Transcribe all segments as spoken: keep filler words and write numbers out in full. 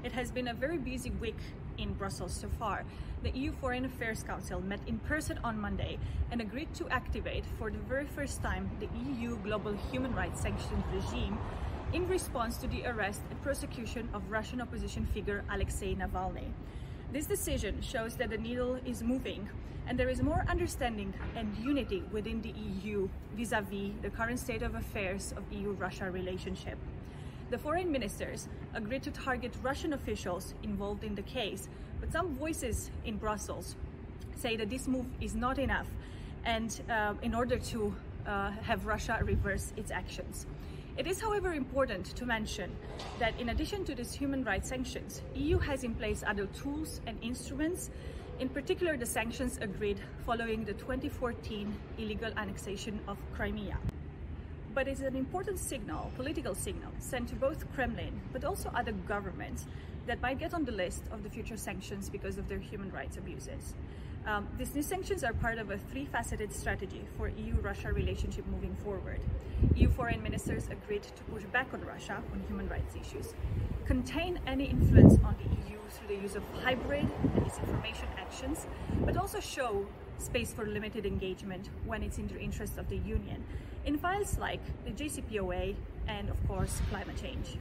It has been a very busy week in Brussels so far. The E U Foreign Affairs Council met in person on Monday and agreed to activate for the very first time the E U global human rights sanctions regime in response to the arrest and prosecution of Russian opposition figure Alexei Navalny. This decision shows that the needle is moving and there is more understanding and unity within the E U vis-a-vis the current state of affairs of E U-Russia relationship. The foreign ministers agreed to target Russian officials involved in the case, but some voices in Brussels say that this move is not enough and uh, in order to uh, have Russia reverse its actions. It is, however, important to mention that in addition to these human rights sanctions, E U has in place other tools and instruments, in particular the sanctions agreed following the twenty fourteen illegal annexation of Crimea. But it's an important signal, political signal, sent to both Kremlin but also other governments that might get on the list of the future sanctions because of their human rights abuses. Um, these new sanctions are part of a three-faceted strategy for E U-Russia relationship moving forward. E U foreign ministers agreed to push back on Russia on human rights issues, contain any influence on the E U through the use of hybrid and disinformation actions, but also show space for limited engagement when it's in the interest of the Union, in files like the J C P O A and, of course, climate change.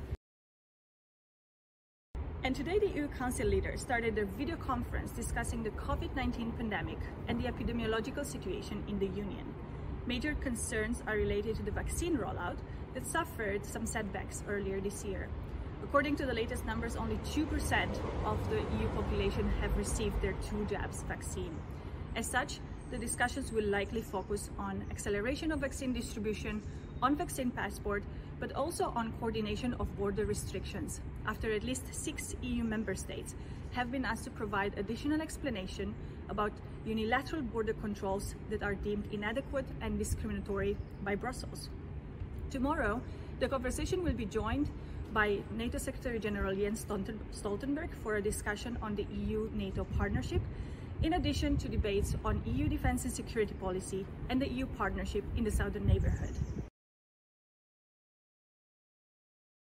And today the E U Council leaders started their video conference discussing the COVID nineteen pandemic and the epidemiological situation in the Union. Major concerns are related to the vaccine rollout that suffered some setbacks earlier this year. According to the latest numbers, only two percent of the E U population have received their two jabs vaccine. As such, the discussions will likely focus on acceleration of vaccine distribution, on vaccine passport, but also on coordination of border restrictions, after at least six E U member states have been asked to provide additional explanation about unilateral border controls that are deemed inadequate and discriminatory by Brussels. Tomorrow, the conversation will be joined by NATO Secretary General Jens Stoltenberg for a discussion on the E U NATO partnership, in addition to debates on E U defense and security policy and the E U partnership in the southern neighborhood.